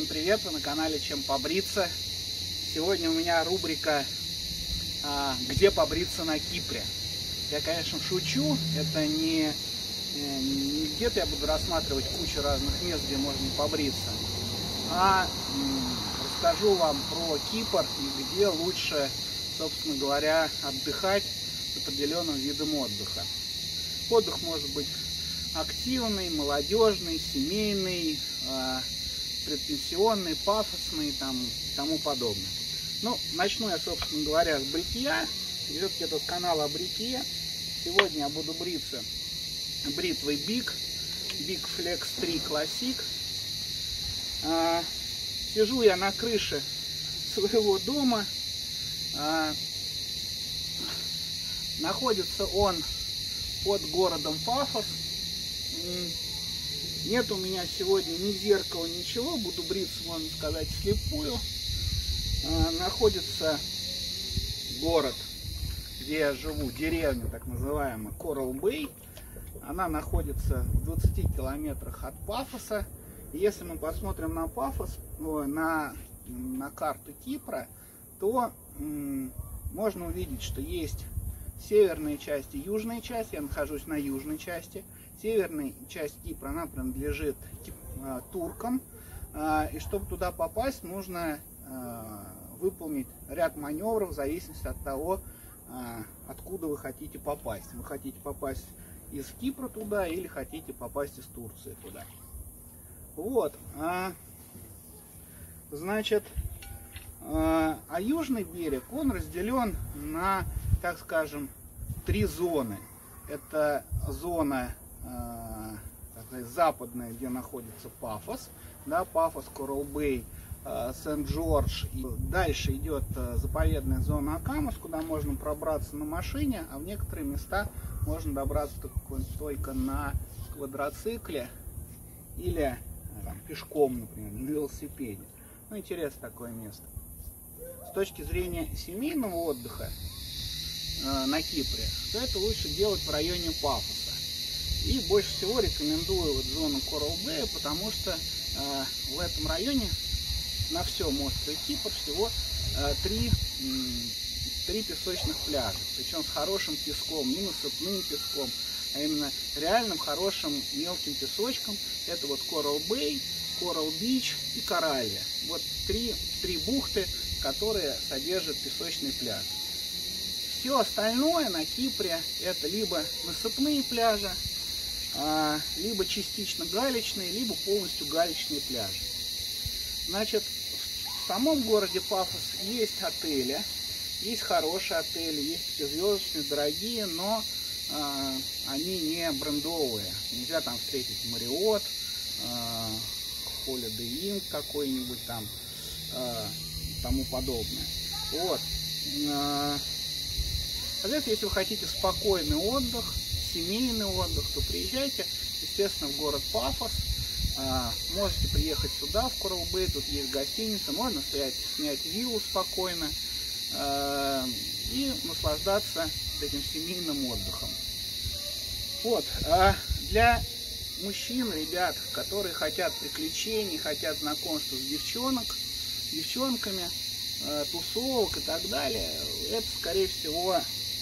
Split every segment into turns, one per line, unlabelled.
привет! Вы на канале Чем побриться. Сегодня у меня рубрика «Где побриться на Кипре». Я, конечно, шучу. Это не где-то я буду рассматривать кучу разных мест, где можно побриться, а расскажу вам про Кипр и где лучше, собственно говоря, отдыхать с определенным видом отдыха. Отдых может быть активный, молодежный, семейный, предпенсионный, пафосный и тому подобное. Ну, начну я, собственно говоря, с бритья. Все-таки этот канал о бритье. Сегодня я буду бриться бритвой Big Flex 3 Classic. Сижу я на крыше своего дома. Находится он под городом Пафос. Нет у меня сегодня ни зеркала, ничего. Буду бриться, можно сказать, вслепую. Находится город, где я живу, деревня так называемая Коралл Бэй. Она находится в 20 километрах от Пафоса. И если мы посмотрим на Пафос, на карту Кипра, то можно увидеть, что есть северные части, южная часть. Я нахожусь на южной части. Северная часть Кипра, она принадлежит туркам. И чтобы туда попасть, нужно выполнить ряд маневров в зависимости от того, откуда вы хотите попасть. Вы хотите попасть из Кипра туда или хотите попасть из Турции туда. Вот. Значит, а южный берег, он разделен на, так скажем, три зоны. Это зона западная, где находится Пафос, да, Пафос, Коралл Бэй, Сент-Джордж. Дальше идет заповедная зона Акамос, куда можно пробраться на машине, а в некоторые места можно добраться только на квадроцикле или пешком, например, на велосипеде. Ну, интересно такое место. С точки зрения семейного отдыха на Кипре, то это лучше делать в районе Пафоса. И больше всего рекомендую зону Коралл Бэя, потому что в этом районе на всем острове Кипр всего три песочных пляжа, причем с хорошим песком, не насыпным песком, а именно реальным хорошим мелким песочком. Это вот Коралл Бэй, Коралл Бич и Кораллия. Вот три бухты, которые содержат песочный пляж. Все остальное на Кипре это либо насыпные пляжи, либо частично галечные, либо полностью галечные пляжи. Значит, в самом городе Пафос есть отели, есть хорошие отели, есть пятизвездочные, дорогие, но они не брендовые. Нельзя там встретить Marriott, Holiday Inn какой-нибудь там, тому подобное. Вот. Соответственно, если вы хотите спокойный отдых, семейный отдых, то приезжайте, естественно, в город Пафос. Можете приехать сюда, в Коралл Бэй, тут есть гостиница, можно снять виллу спокойно и наслаждаться этим семейным отдыхом. Вот. Для мужчин, ребят, которые хотят приключений, хотят знакомства с девчонками, тусовок и так далее, это, скорее всего,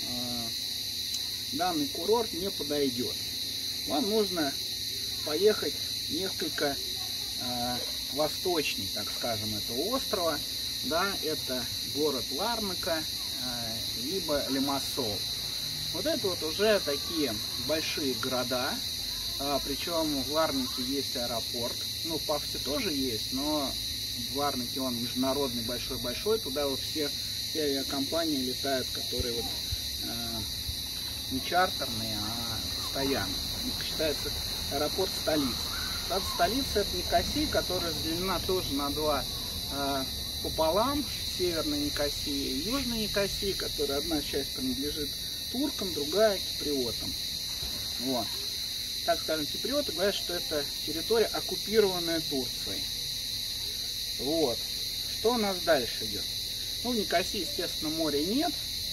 данный курорт не подойдет. Вам нужно поехать несколько восточней, так скажем, этого острова. Да, это город Ларнака, либо Лимассол. Вот это вот уже такие большие города. Причем в Ларнаке есть аэропорт. Ну, в Пафосе тоже есть, но в Ларнаке он международный, большой-большой. Туда вот все авиакомпании летают, которые вот не чартерные, а постоянно. Считается аэропорт столицы. Столица это Никосия, которая разделена тоже на два пополам. Северная Никосия и Южная Никосия, которая одна часть принадлежит туркам, другая киприотам. Вот. Так скажем, киприоты говорят, что это территория, оккупированная Турцией. Вот. Что у нас дальше идет? Ну, в Никосии, естественно, моря нет.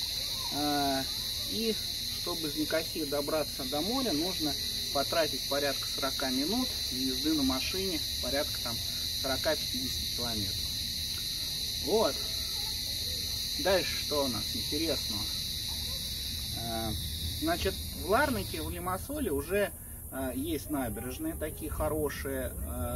И чтобы из Никосии добраться до моря, нужно потратить порядка 40 минут, езды на машине порядка там 40-50 километров. Вот. Дальше что у нас интересного? Значит, в Ларнаке, в Лимассоле уже есть набережные такие хорошие,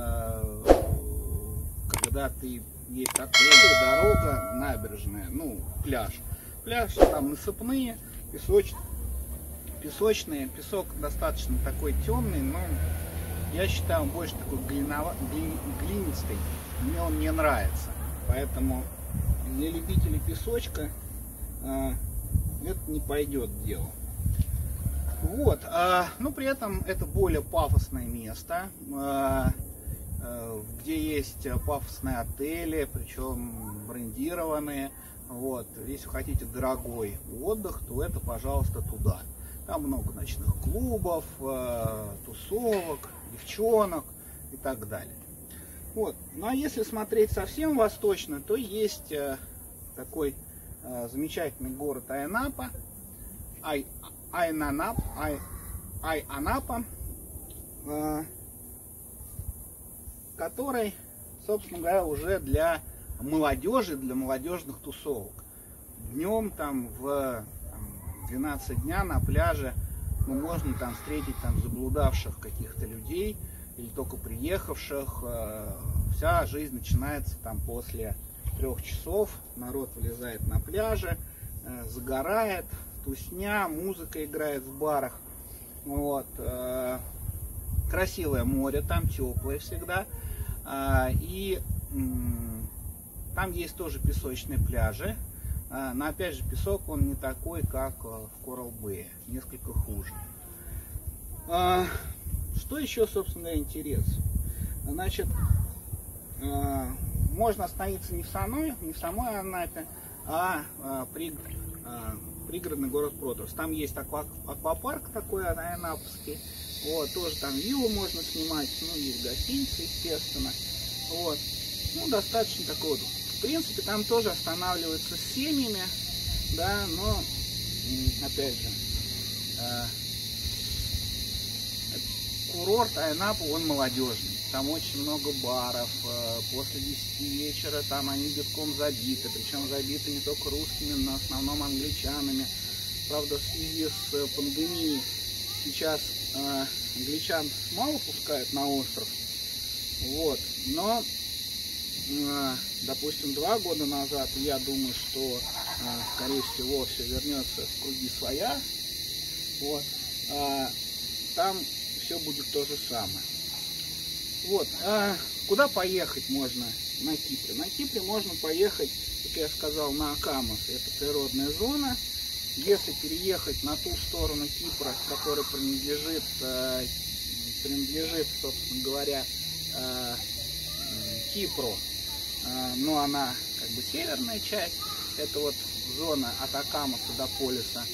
когда ты есть отели, дорога, набережная, ну, пляж. Пляж там насыпные, песочные, песок достаточно такой темный, но я считаю, он больше такой глинистый, мне он не нравится. Поэтому для любителей песочка это не пойдет дело. Вот, но при этом это более пафосное место, где есть пафосные отели, причем брендированные. Вот, если хотите дорогой отдых, то это, пожалуйста, туда. Там много ночных клубов, тусовок, девчонок и так далее. Вот. Ну а если смотреть совсем восточно, то есть такой замечательный город Айанапа, Айанапа, который, собственно говоря, уже для молодежи, для молодежных тусовок. Днем там в 12 дня на пляже можно там встретить там заблудавших каких-то людей или только приехавших. Вся жизнь начинается там после 3 часов. Народ вылезает на пляже, загорает, тусня, музыка играет в барах. Вот. Красивое море, там теплое всегда. И там есть тоже песочные пляжи. Но опять же, песок он не такой, как в Коралл-Бэе, несколько хуже. Что еще, собственно говоря, интересно? Значит, можно остановиться не в самой Анапе, а пригородный город Проторс. Там есть аквапарк такой айанапский. Вот, тоже там виллу можно снимать, ну, есть гостиницы, естественно. Вот. Ну, достаточно такой вот. В принципе, там тоже останавливаются с семьями, да, но, опять же, курорт Айанапа, он молодежный. Там очень много баров, после 10 вечера там они битком забиты, причем забиты не только русскими, но в основном англичанами. Правда, в связи с пандемией сейчас англичан мало пускают на остров, вот, но, допустим, 2 года назад, я думаю, что, скорее всего, все вернется в круги своя, вот, там все будет то же самое. Вот, куда поехать можно на Кипре? На Кипре можно поехать, как я сказал, на Акамос, это природная зона. Если переехать на ту сторону Кипра, которая принадлежит, собственно говоря, Кипру, но она как бы северная часть, это вот зона от Акамоса до Полиса,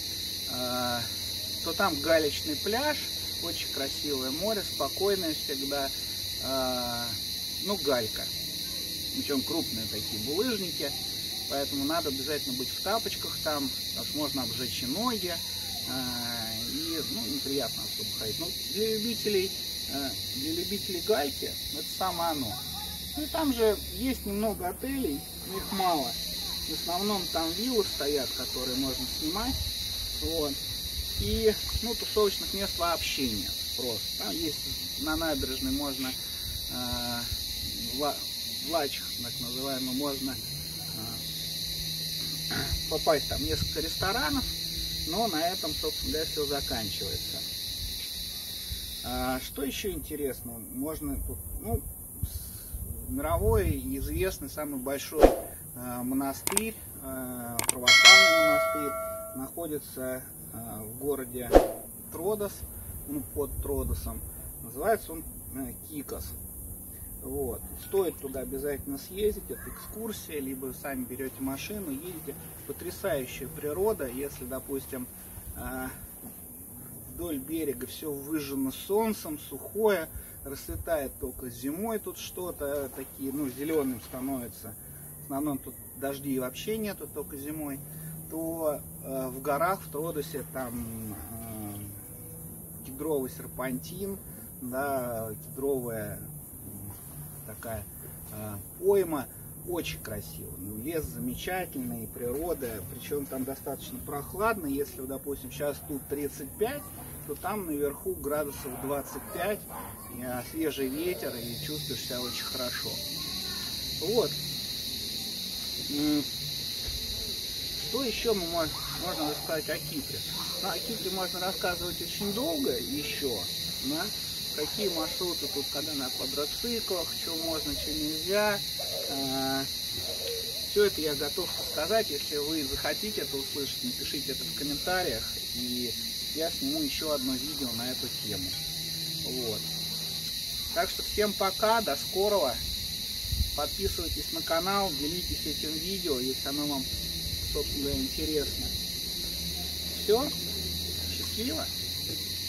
то там галечный пляж, очень красивое море, спокойное всегда, ну, галька, причем крупные такие булыжники. Поэтому надо обязательно быть в тапочках там, потому что можно обжечь и ноги, и, ну, неприятно особо ходить. Но для любителей гальки это самое оно. Ну и там же есть немного отелей, но их мало. В основном там виллы стоят, которые можно снимать. Вот. И, ну, тусовочных мест вообще нет просто. Там есть на набережной можно в лачах, так называемый, можно попасть там несколько ресторанов, но на этом, собственно говоря, все заканчивается. Что еще интересного? Можно тут, ну, мировой известный самый большой монастырь, православный монастырь, находится в городе Тродос, ну, под Тродосом. Называется он Кикос. Вот. Стоит туда обязательно съездить, это экскурсия, либо вы сами берете машину, едете. Потрясающая природа, если, допустим, вдоль берега все выжжено солнцем, сухое, расцветает только зимой тут что-то, такие, ну, зеленым становится, в основном тут дождей вообще нету, только зимой, то в горах, в Тродосе, там кедровый серпантин, да, кедровая такая пойма. Очень красиво. Ну, лес замечательный, природа, причем там достаточно прохладно. Если, допустим, сейчас тут 35, то там наверху градусов 25, свежий ветер, и чувствуешь себя очень хорошо. Вот. Что еще можно рассказать о Кипре? Ну, о Кипре можно рассказывать очень долго еще. Да? Какие маршруты тут, когда на квадроциклах, что можно, что нельзя. Все это я готов сказать. Если вы захотите это услышать, напишите это в комментариях, и я сниму еще одно видео на эту тему. Вот. Так что всем пока, до скорого. Подписывайтесь на канал, делитесь этим видео, если оно вам, собственно говоря, интересно. Все, счастливо.